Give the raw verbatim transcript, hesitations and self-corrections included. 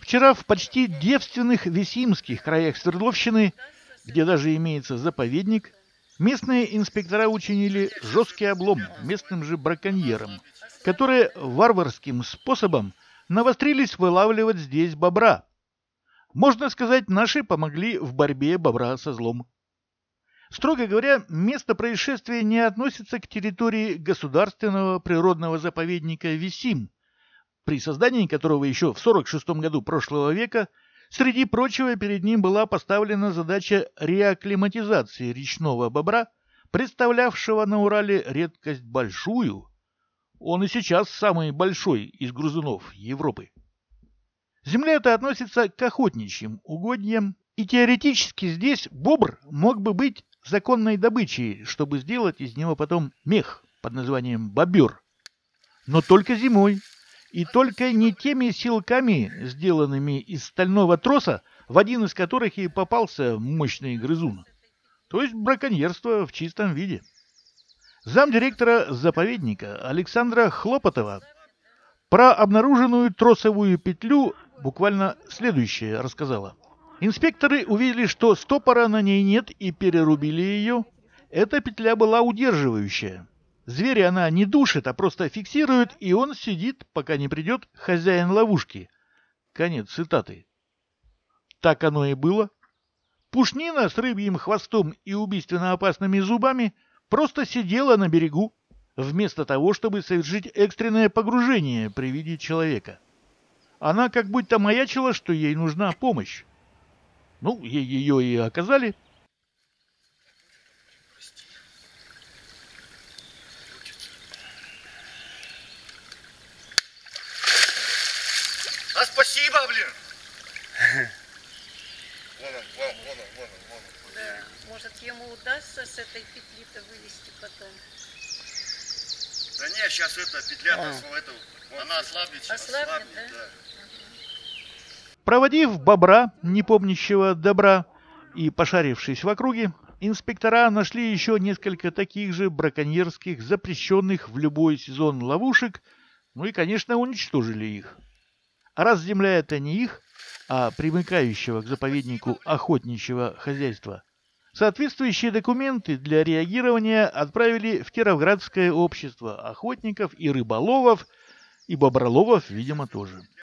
Вчера в почти девственных Весимских краях Свердловщины, где даже имеется заповедник, местные инспектора учинили жесткий облом местным же браконьерам, которые варварским способом навострились вылавливать здесь бобра. Можно сказать, наши помогли в борьбе бобра со злом. Строго говоря, место происшествия не относится к территории государственного природного заповедника Весим, при создании которого еще в сорок шестом году прошлого века, среди прочего, перед ним была поставлена задача реакклиматизации речного бобра, представлявшего на Урале редкость большую. Он и сейчас самый большой из грызунов Европы. Земля эта относится к охотничьим угодьям, и теоретически здесь бобр мог бы быть законной добычей, чтобы сделать из него потом мех под названием бобер. Но только зимой, и только не теми силками, сделанными из стального троса, в один из которых и попался мощный грызун. То есть браконьерство в чистом виде. Замдиректора заповедника Александра Хлопотова про обнаруженную тросовую петлю буквально следующее рассказала. Инспекторы увидели, что стопора на ней нет, и перерубили ее. Эта петля была удерживающая. Зверя она не душит, а просто фиксирует, и он сидит, пока не придет хозяин ловушки. Конец цитаты. Так оно и было. Пушнина с рыбьим хвостом и убийственно опасными зубами просто сидела на берегу, вместо того, чтобы совершить экстренное погружение при виде человека. Она как будто маячила, что ей нужна помощь. Ну, ей ее и оказали. А спасибо, блин! Вон он, вон, вон он, вон он, вон он. Да, может, ему удастся с этой петли-то вылезти потом. Да не, сейчас эта петля-то, а. это, она ослабнет. Ослабнет, ослабнет да? да. Проводив бобра, не помнящего добра, и пошарившись в округе, инспектора нашли еще несколько таких же браконьерских, запрещенных в любой сезон ловушек, ну и, конечно, уничтожили их. А раз земля это не их, а примыкающего к заповеднику охотничьего хозяйства, соответствующие документы для реагирования отправили в Кировградское общество охотников и рыболовов, и боброловов, видимо, тоже.